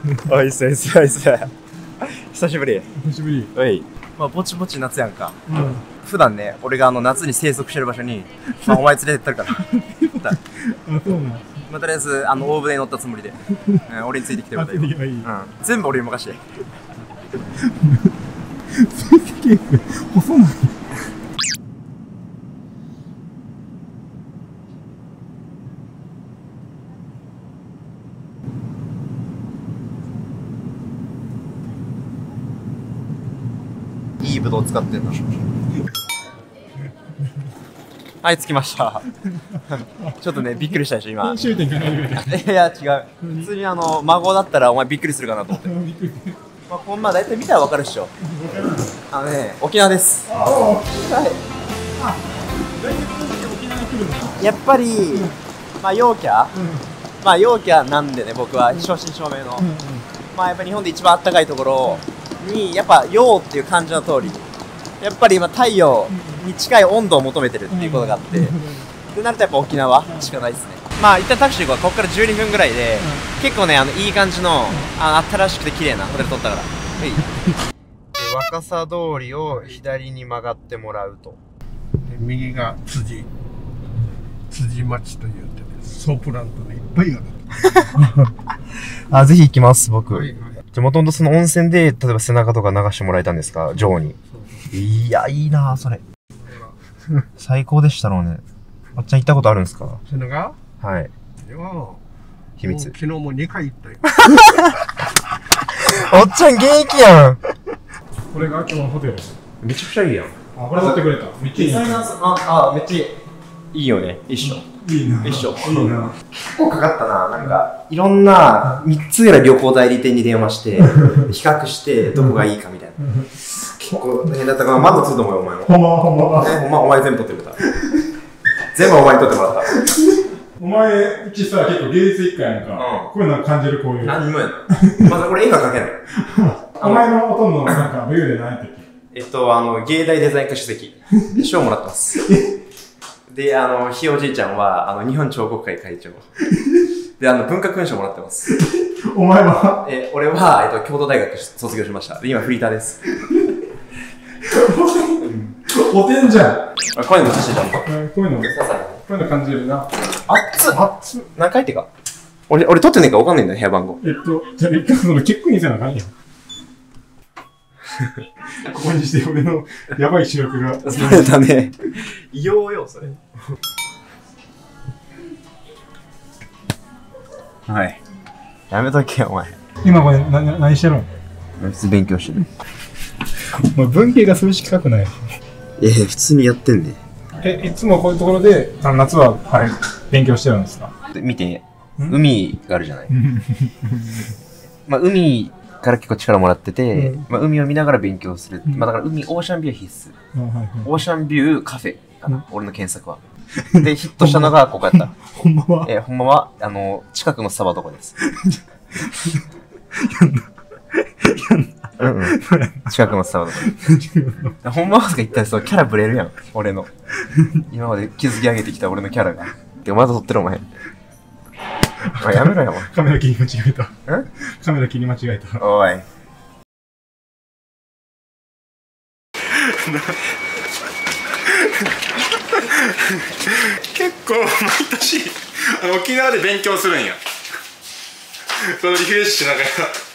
おいっすおいっすおいっす。久しぶり。 久しぶり。 おい。まあ、ぼちぼち夏やんか。普段ね、俺が夏に生息してる場所に、まあ、お前連れてったるから。 あ、そうなん。 まあ、とりあえず、大船に乗ったつもりで、俺についてきてくれたよ。全部俺に任して。 スーツケース、細ない。 いいブドウ使ってんだ。はい、着きました。ちょっとね、びっくりしたでしょ、今。 終点からいや、違う。普通に孫だったらお前びっくりするかなと思って。まあ、まあ、大体見たらわかるっしょ。沖縄です。はい。やっぱり、まあ、陽キャまあ、陽キャなんでね、僕は、正真正銘の。まあ、やっぱ日本で一番暖かいところに、やっぱ、陽っていう漢字の通り、やっぱり今、太陽に近い温度を求めてるっていうことがあって、ってなるとやっぱ沖縄しかないですね。まあ、一旦タクシー行こう。ここから12分ぐらいで、結構ね、いい感じの、新しくて綺麗なホテル取ったから。はい。若狭通りを左に曲がってもらうと。 右が辻町というてね、ソープランドでいっぱいある。 ぜひ行きます、僕。じゃ、もともとその温泉で、例えば背中とか流してもらえたんですか、ジョーに。いや、いいなぁ、それ。最高でしたろうね。あっちゃん行ったことあるんですか？ 背中？ はい。秘密。 昨日も2回行ったよ。 おっちゃん現役やん。 これが今日のホテル。 めちゃくちゃいいやん。 あ、これ取ってくれた。めっちゃいいやん。 めっちゃいい。いいよね、一緒。 いいな。 一緒。 いいな。 結構かかったな、なんか、いろんな3つぐらい旅行代理店に電話して、比較して、どこがいいかみたいな。結構大変だったから、満足すると思うよ、お前も。 ほんま。 お前全部取ってくれた。全部お前に取ってもらった。 お前、うちさ、結構芸術一家やんか。こういうの感じる、こういう。 何もやな。まず俺絵が描けない。 お前のほとんどのなんか、ビューで何やったっけ？芸大デザイン科首席。賞もらってます。で、ひいおじいちゃんは、日本彫刻会会長。で、文化勲章もらってます。 お前は？ 俺は、京都大学卒業しました。で、今フリーターです。 おてんじゃん。 こういうの難しいじゃん。こういうの感じるな。 熱っ。何回ってか。俺撮ってねえか分かんないんだよ、部屋番号。 じゃあ一回そのチェックインせなあかんやん。ここにして俺のやばい視力が。 それだね。異様よ、それ。はい。やめとけよ、お前。 今これ何してるの？ 普通勉強してる。 お前文系が数式書くない？ 普通にやってんね。 いつもこういうところで、夏は、勉強してるんですか？ 見て、海があるじゃない。まあ、海から結構力もらってて、まあ、海を見ながら勉強する。まあ、だからオーシャンビューは必須。オーシャンビューカフェかな、俺の検索は。で、ヒットしたのがここやった。 ほんまは？ ほんまは、近くのスタバとこです。近くのスタバとか。ほんまはとか言ったらそう、キャラブレるやん。俺の。今まで築き上げてきた俺のキャラが。で、まだ撮ってるお前。やめろよ、お前。 カメラ切り間違えた。カメラ切り間違えた。 おい。 結構毎年沖縄で勉強するんや。そのリフレッシュしながら。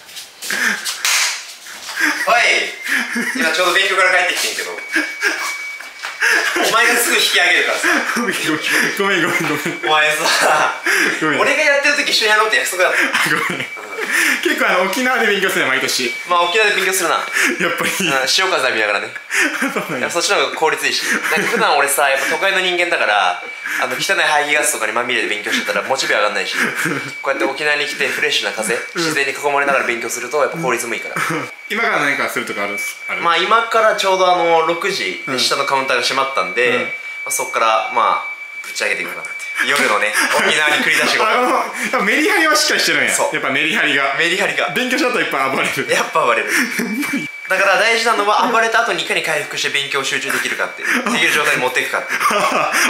おい、今ちょうど勉強から帰ってきてんけど、お前がすぐ引き上げるからさ。 ごめん。 お前さ、俺がやってる時一緒にやろうって約束だった。 ごめん。結構沖縄で勉強するの毎年。 まあ沖縄で勉強するな。 やっぱり潮風浴びながらね。そっちの方が効率いいし。なんか普段俺さ、やっぱ都会の人間だから、汚い排気ガスとかにまみれで勉強してたらモチベ上がんないし、こうやって沖縄に来てフレッシュな風、自然に囲まれながら勉強するとやっぱ効率もいいから。 今から何かするとかある？ まあ今からちょうど6時で下のカウンターが閉まったんで、そっからまあぶち上げていくかなって。夜のね、沖縄に繰り出しごと。 メリハリはしっかりしてるんや。やっぱメリハリが勉強しちゃったらいっぱい暴れる。 やっぱ暴れる。だから大事なのは暴れた後にいかに回復して勉強集中できるかっていうできる状態に持っていくかっていう。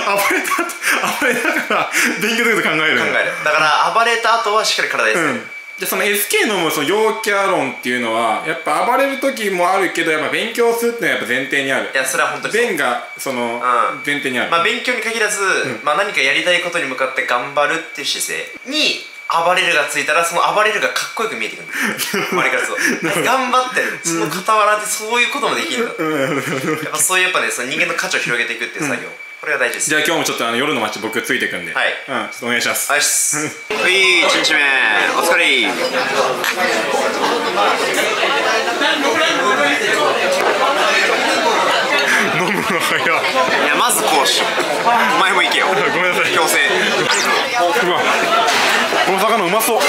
暴れながら勉強すること考える。 だから暴れた後はしっかり体ですね。 でその SK のその陽キャ論っていうのはやっぱ暴れる時もあるけどやっぱ勉強するっていうのはやっぱ前提にある。 いやそれは本当に弁がその前提にある。 まあ勉強に限らず、まあ何かやりたいことに向かって頑張るっていう姿勢に暴れるがついたら、その暴れるがかっこよく見えてくるんですよ。周りからそう頑張ってる、その傍らでそういうこともできるんだ。やっぱそういうやっぱね、その人間の価値を広げていくっていう作業、これが大事です。 じゃあ今日もちょっと夜の街僕ついてくんで、 はい、 ちょっとお願いします。 はい、1日目お疲れ。 飲むの早い。 いやまず講師、お前も行けよ。 ごめんなさい、 強制。 うわ、この魚うまそう。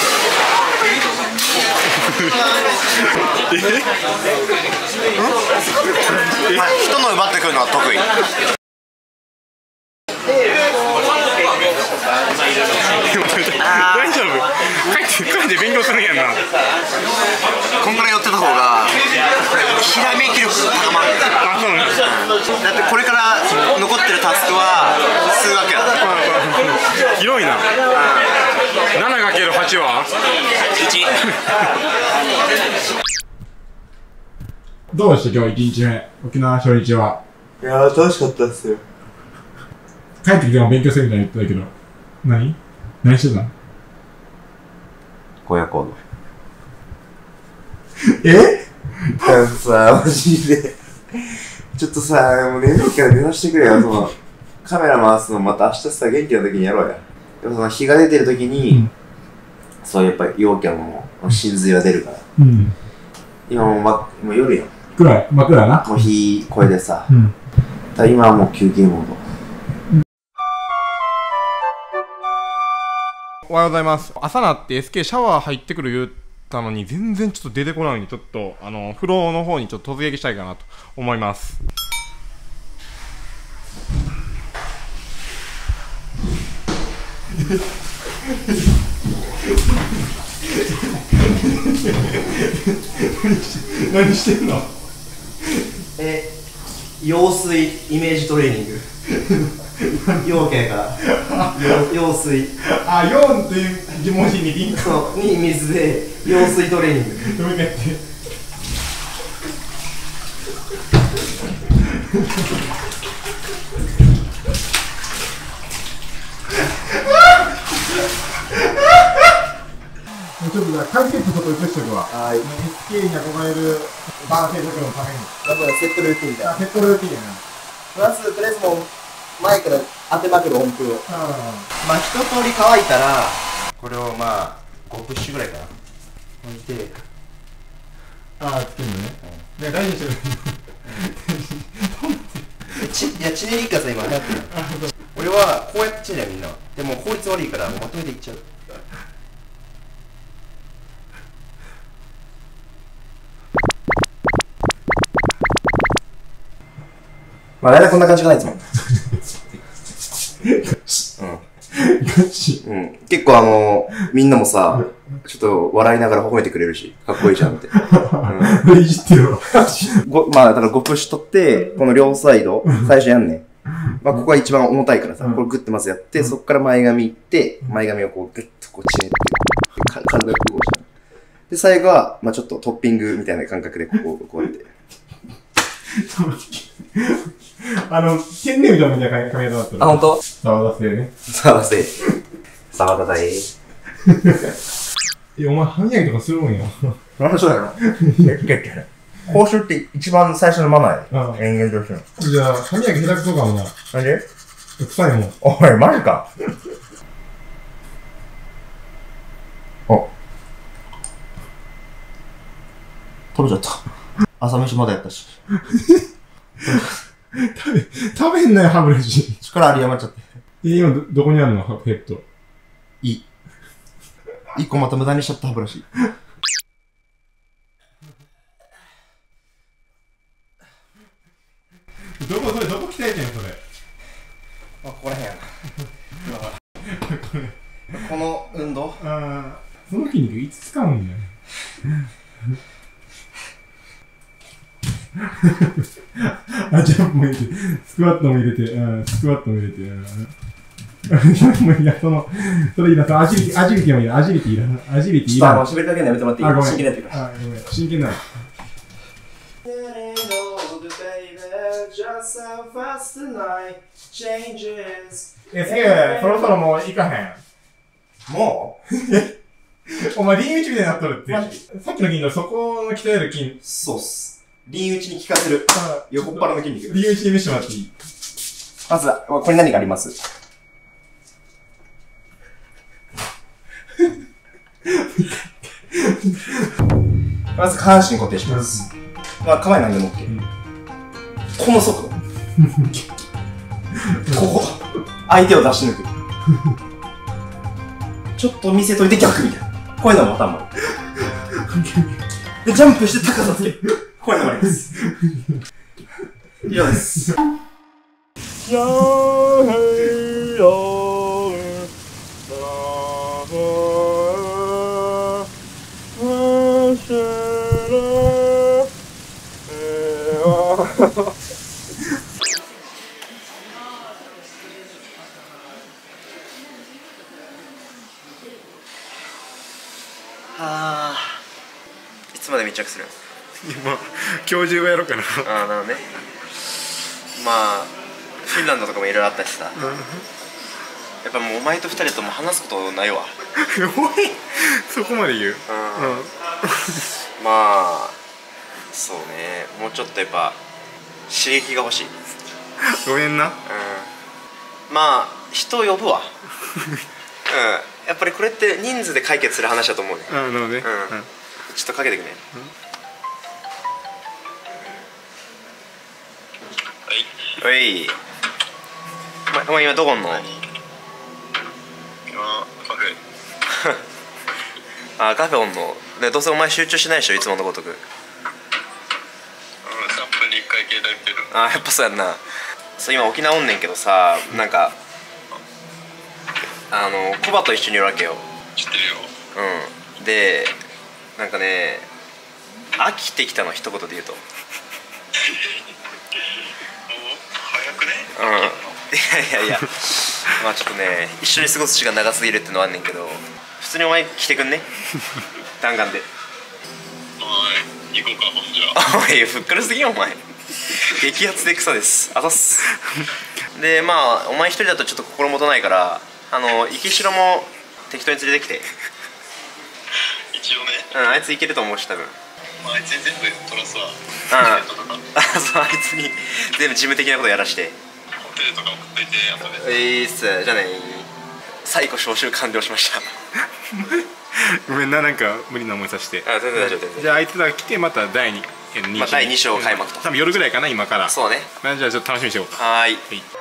人の奪ってくるのは得意。 大丈夫？帰って勉強するんやんな。 こんぐらい寄ってた方がひらめき力高まるんだよ。 あ、そうなんです。 だってこれから残ってるタスクは数学や。 広いな。7×8 は 1。どうでした今日1日目、沖縄初日は。 いやー楽しかったですよ。 帰ってきても勉強するみたいに言ってたけど、何してたの？ 親子のさ、マジでちょっとさ、もう眠いから出させてくれよ。そのカメラ回すのまた明日さ、元気な時にやろうや。でもその日が出てる時に、そうやっぱり陽キャも真髄は出るから。今もう夜よ。 真っ暗な。 もう日これでさ、ただ今はもう休憩モード。 おはようございます。朝なって SK シャワー入ってくる言ったのに全然ちょっと出てこないのに、ちょっと風呂の方にちょっと突撃したいかなと思います。 何してんの？ 羊水イメージトレーニング。陽キャやから羊水。 あ、4っていう文字にリンクに水で羊水トレーニング。 もう一回やって。ちょっと解説ちょっと移しておくわ。 はい。 SK に憧れる男性族のために。 だからセットルーティンみたいな。 セットルーティンやな。 プラスとりあえずもう前から当てまくる音符を。 まあ一通り乾いたらこれをまあ5プッシュぐらいかな置いて、 つけるのね。ね、大事にしてる。 いやチネリッカさ今流行ってる。俺はこうやってチネリみんな。でも効率悪いからまとめていっちゃう。 まあ大体こんな感じがないですもん。結構みんなもさ、ちょっと笑いながら褒めてくれるし、かっこいいじゃんって。 いじってるわ。 まあだから5プッシュ取って、この両サイド、最初やんねん。まあここが一番重たいからさ、これグッてまずやって、そこから前髪いって、前髪をこうグッとこうちねって、体を動かした。で、最後は、まあちょっとトッピングみたいな感覚でこうやって。 天然みたいな髪型だったら。 あ、ほんと？ 沢田製ね。 沢田だい。 お前、歯磨きとかするもんや。 なんでそうやろ？口臭って一番最初のマナーや。人間としての。 じゃあ、歯磨き下手くそかもな。 なんで？ 臭いもん。 おい、マジか。食べちゃった。朝飯まだやったし。 食べんなよ、歯ブラシ。 力あり余っちゃって。 今どこにあるのペット。 一個また無駄にしちゃった歯ブラシ。 どこ鍛えてんのそれ。 ここらへんやな。この運動。 その筋肉いつ使うんだよ。ジャンプも入れて、スクワットも入れて、スクワットも入れて、 いや、それいいな、アジリティもいいな、アジリティいらない。アジリティいらない。 喋りかけるのやめてもらっていい？ あ、ごめん。 真剣になってるから。 あ、ごめん。真剣なの。すげえ、そろそろもう行かへん。 もお前、リン打ちみたいになっとるって。さっきの筋のそこの鍛える筋。 そうっす。リン打ちに効かせる。横っ腹の筋肉。 リン打ちで見せてもらっていい？ まずは、これ何かありますまず下半身固定します。まあ、構えなんでも OK。この速度。ここ。相手を出し抜く。ちょっと見せといて逆みたいな。こういうのも頭。で、ジャンプして高さつける。こういうのもあります。以上です。はぁ、いつまで密着する？ 今今日中はやろうかな。 ああ、なるほどね。まあフィンランドとかもいろいろあったしさ、やっぱもうお前と二人とも話すことないわ。 そこまで言う？ まあそうね、もうちょっとやっぱ刺激が欲しい。 ごめんな。 まあ人を呼ぶわ。やっぱりこれって人数で解決する話だと思うね。 なので、 ちょっとかけてくね。はい。お前今どこおんの？今カフェ。あ、カフェおんの。でどうせお前集中しないでしょ、いつものごとく。3分に1回携帯見てる。あ、やっぱそうやんな。そう今沖縄おんねんけどさ、なんかコバと一緒にいるわけよ。知ってるよ。でなんかね、飽きてきたの一言で言うと。早くね。いやまあちょっとね、一緒に過ごす時間長すぎるってのはあんねんけど、普通にお前来てくんね。弾丸で。行こうか、ほんじゃ。おい、ふっくらすぎよお前。激アツで草です。あざっす。でまあお前一人だとちょっと心もとないから、生きしろも適当に連れてきて。一応ね。あいついけると思うし、多分。あいつに全部取らすわ。そう、あいつに全部事務的なことやらして。ホテルとか送っといて、後で。っす。じゃあね。最後招集完了しました。 ごめんな、なんか無理な思いさせて。 全然大丈夫。 じゃああいつら来てまた第2章章開幕と。 多分夜ぐらいかな、今から。 そうね。 じゃあちょっと楽しみにしておこう。 はい。